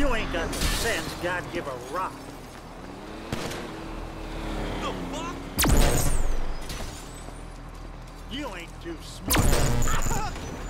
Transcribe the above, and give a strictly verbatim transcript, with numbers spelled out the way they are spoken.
You ain't got the sense God give a rock. The fuck? You ain't too smart.